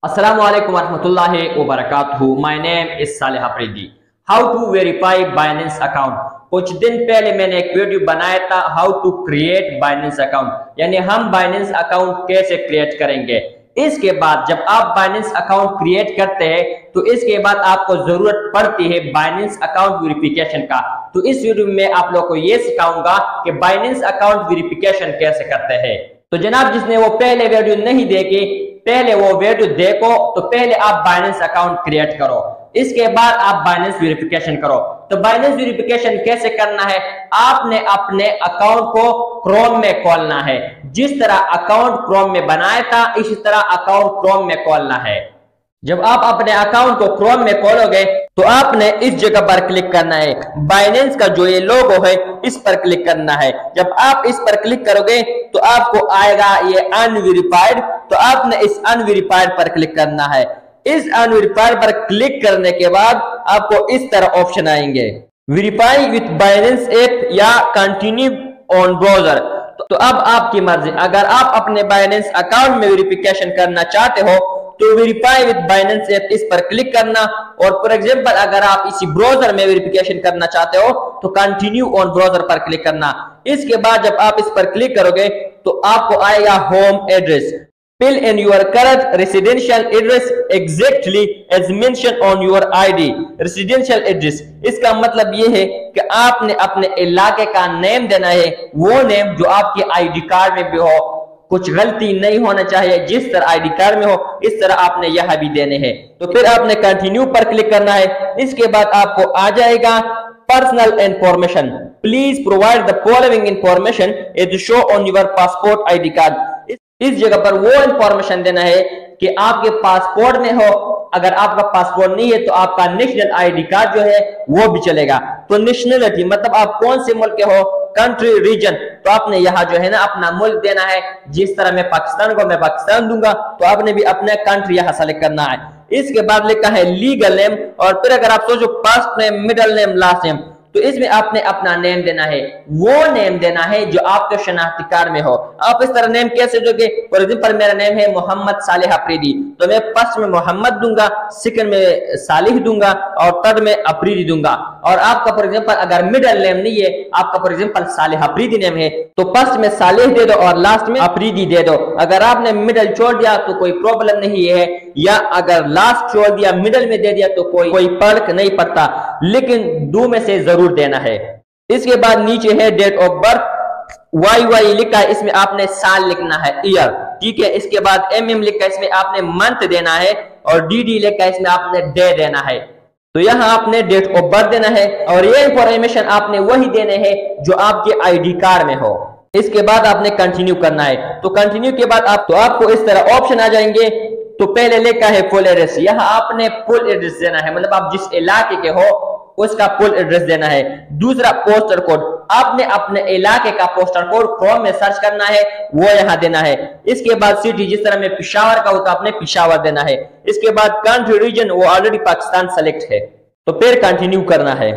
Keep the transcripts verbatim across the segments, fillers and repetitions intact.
Assalamu alaikum warahmatullahi wabarakatuh. My name is Saleh Afridi. How to verify Binance account? कुछ दिन पहले मैंने एक वीडियो बनाया था how to create Binance account, यानी हम Binance अकाउंट कैसे क्रिएट करेंगे। इसके बाद जब आप Binance अकाउंट क्रिएट करते हैं तो इसके बाद आपको जरूरत पड़ती है Binance अकाउंट वेरिफिकेशन का। तो इस वीडियो में आप लोगों को ये सिखाऊंगा कि Binance अकाउंट वेरिफिकेशन कैसे करते हैं। तो जनाब, जिसने वो पहले वीडियो नहीं देखी, पहले वो वीडियो देखो। तो पहले आप Binance अकाउंट क्रिएट करो, इसके बाद आप Binance वेरिफिकेशन करो। तो Binance वेरिफिकेशन कैसे करना है, आपने अपने अकाउंट को क्रोम में खोलना है। जिस तरह अकाउंट क्रोम में बनाया था इसी तरह अकाउंट क्रोम में खोलना है। जब आप अपने अकाउंट को क्रोम में खोलोगे तो आपने इस जगह पर क्लिक करना है, Binance का जो ये लोगो है इस पर क्लिक करना है। जब आप इस पर क्लिक करोगे तो आपको आएगा ये अनवेरिफाइड, तो आपने इस अनवेरिफाइड पर क्लिक करना है। इस अनवेरिफाइड पर क्लिक करने के बाद आपको इस तरह ऑप्शन आएंगे, वेरीफाई विथ Binance ऐप या कंटिन्यू ऑन ब्राउजर। तो अब आपकी मर्जी, अगर आप अपने Binance अकाउंट में वेरिफिकेशन करना चाहते हो तो वेरीफाई विथ Binance ऐप इस पर क्लिक करना, और फॉर एग्जांपल अगर आप इसी ब्राउजर में वेरिफिकेशन करना चाहते हो तो कंटिन्यू ऑन ब्राउजर पर क्लिक करना। इसके बाद जब आप इस पर क्लिक करोगे तो आपको आएगा home address, fill in your current residential address exactly as mentioned on your I D। residential address इसका मतलब ये है कि आपने अपने इलाके का नेम देना है, वो नेम जो आपके आईडी कार्ड में भी हो। कुछ गलती नहीं होना चाहिए, जिस तरह आईडी कार्ड में हो इस तरह आपने यहाँ भी देने हैं। तो फिर आपने कंटिन्यू पर क्लिक करना है। इसके बाद आपको आ जाएगा personal information, please provide the following information as show on your passport ID card. इस जगह पर वो इंफॉर्मेशन देना है कि आपके पासपोर्ट में हो। अगर आपका पासपोर्ट नहीं है तो आपका नेशनल आईडी कार्ड जो है वो भी चलेगा। तो नेशनलिटी मतलब आप कौन से मुल्क के हो, कंट्री, रीजन, तो आपने यहाँ जो है ना अपना मुल्क देना है। जिस तरह मैं पाकिस्तान को मैं पाकिस्तान दूंगा तो आपने भी अपना कंट्री यहाँ सेलेक्ट करना है। इसके बाद लिखा है लीगल नेम, और फिर अगर आप सोचो first name, middle name, last name, तो इसमें आपने अपना नेम देना है, वो नेम देना है जो आपके शनाख्ती कार्ड में हो। आप इस तरह नेम कैसे दोगे, फॉर एग्जांपल मेरा नेम है मोहम्मद सालेह अफरीदी, तो मैं फर्स्ट में मोहम्मद दूंगा, सेकंड में सालिह दूंगा और थर्ड में अफरीदी दूंगा। और आपका फॉर एग्जांपल अगर मिडिल नेम नहीं है, आपका for example Saleh Afridi name है, तो फर्स्ट में सालेह दे दो और लास्ट में अफरीदी दे दो। अगर आपने मिडिल छोड़ दिया तो कोई प्रॉब्लम नहीं है, या अगर लास्ट छोड़ दिया मिडिल में दे दिया तो कोई कोई फर्क नहीं पड़ता, लेकिन दो में से जरूर देना है। इसके बाद नीचे है date of birth, Y Y लिखा है, इसमें आपने साल लिखना है, ईयर, ठीक है। इसके बाद एम एम लिखा है, इसमें आपने मंथ देना है, और डी डी लिखा है, इसमें आपने डे देना है। तो यहाँ आपने डेट ऑफ बर्थ देना है, और ये इंफॉर्मेशन आपने वही देने हैं जो आपके आईडी कार्ड में हो। इसके बाद आपने कंटिन्यू करना है। तो कंटिन्यू के बाद आप तो आपको इस तरह ऑप्शन आ जाएंगे। तो पहले लिखा है फुल एड्रेस, यहाँ आपने फुल एड्रेस देना है, मतलब आप जिस इलाके के हो उसका फुल एड्रेस देना है। दूसरा पोस्टल कोड, आपने अपने इलाके का पोस्टल कोड क्रोम में सर्च करना है, वो यहाँ देना है। इसके बाद सिटी, जिस तरह में पिशावर का होता आपने पिशावर देना है। इसके बाद कंट्री, रीजन, वो ऑलरेडी पाकिस्तान सेलेक्ट है, तो फिर कंटिन्यू करना है।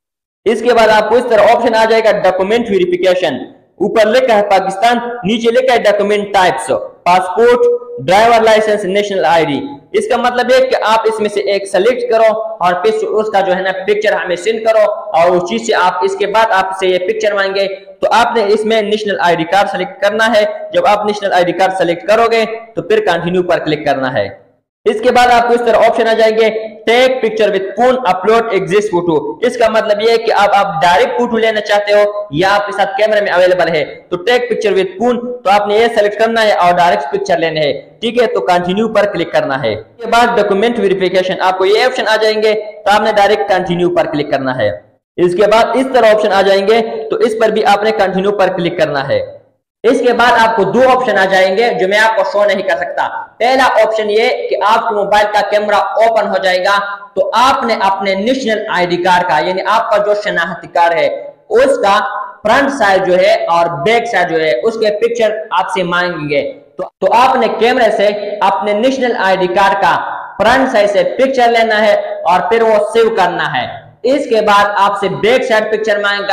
इसके बाद आपको इस तरह ऑप्शन आ जाएगा डॉक्यूमेंट वेरिफिकेशन, ऊपर लिखा है पाकिस्तान, नीचे लिखा है document types, passport, driver licence, national ID. इसका मतलब है कि आप इसमें से एक सेलेक्ट करो और फिर उसका जो है ना पिक्चर हमें सेंड करो, और उस चीज से आप इसके बाद आपसे ये पिक्चर मांगे तो आपने इसमें नेशनल आईडी कार्ड सेलेक्ट करना है। जब आप नेशनल आईडी कार्ड सेलेक्ट करोगे तो फिर कंटिन्यू पर क्लिक करना है। इसके बाद आपको इस तरह ऑप्शन आ जाएंगे take picture with phone, upload exist photo. इसका मतलब ये है कि आप आप डायरेक्ट फोटो लेना चाहते हो या आपके साथ कैमरे में अवेलेबल है, तो टेक पिक्चर विद फोन, तो आपने ये सेलेक्ट करना है और डायरेक्ट पिक्चर लेने हैं, ठीक है। तो कंटिन्यू पर क्लिक करना है। इसके बाद डॉक्यूमेंट वेरिफिकेशन, आपको ये ऑप्शन आ जाएंगे, तो आपने डायरेक्ट कंटिन्यू पर क्लिक करना है। इसके बाद इस तरह ऑप्शन आ जाएंगे, तो इस पर भी आपने कंटिन्यू पर क्लिक करना है। इसके बाद आपको दो ऑप्शन आ जाएंगे जो मैं आपको शो नहीं कर सकता। पहला ऑप्शन ये कि आपके मोबाइल का कैमरा ओपन हो जाएगा, तो आपने अपने नेशनल आईडी कार्ड का, यानी आपका जो शनाख्ती कार्ड है उसका फ्रंट साइड जो है और बैक साइड जो है उसके पिक्चर आपसे मांगेंगे। तो, तो आपने कैमरे से अपने नेशनल आईडी कार्ड का फ्रंट साइड से पिक्चर लेना है और फिर वो सेव करना है। इसके बाद आपसे बैक साइड पिक्चर मांगेगा,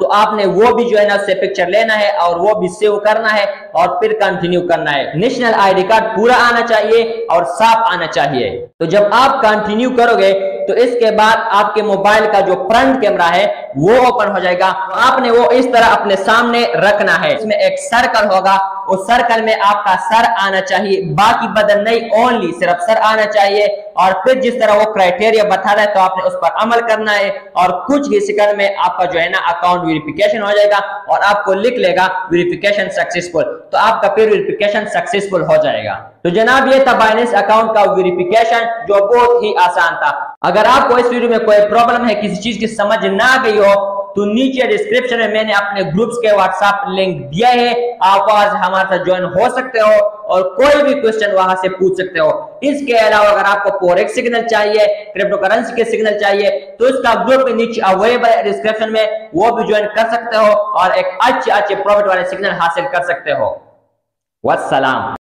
तो आपने वो भी जो है ना उससे पिक्चर लेना है और वो भी सेव करना है और फिर कंटिन्यू करना है। नेशनल आईडी कार्ड पूरा आना चाहिए और साफ आना चाहिए। तो जब आप कंटिन्यू करोगे तो इसके बाद आपके मोबाइल का जो फ्रंट कैमरा है वो ओपन हो जाएगा। तो आपने वो इस तरह अपने सामने रखना है। इसमें एक सर्कल होगा, उस सर्कल में आपका सर आना चाहिए, बाकी बदन नहीं, ओनली सिर्फ सर आना चाहिए। और फिर जिस तरह वो क्राइटेरिया बता रहा है तो आपने उस पर अमल करना है और कुछ ही सेकंड में आपका जो है ना अकाउंट वेरिफिकेशन हो जाएगा और आपको लिख लेगा वेरिफिकेशन सक्सेसफुल। तो आपका फिर वेरिफिकेशन सक्सेसफुल हो जाएगा। तो जनाब ये था बाइनेंस अकाउंट का वेरिफिकेशन जो बहुत ही आसान था। अगर आपको इस वीडियो में कोई प्रॉब्लम है, किसी चीज की समझ ना गई हो, तो नीचे डिस्क्रिप्शन में मैंने अपने ग्रुप्स के व्हाट्सएप लिंक दिया है, आप आज हमारे साथ ज्वाइन हो सकते हो और कोई भी क्वेश्चन वहां से पूछ सकते हो। इसके अलावा अगर आपको फॉरेक्स सिग्नल चाहिए, क्रिप्टो करेंसी के सिग्नल चाहिए, तो इसका ग्रुप में नीचे अवेलेबल है डिस्क्रिप्शन में, वो भी ज्वाइन कर सकते हो और एक अच्छे अच्छे प्रॉफिट वाले सिग्नल हासिल कर सकते हो। वस्सलाम।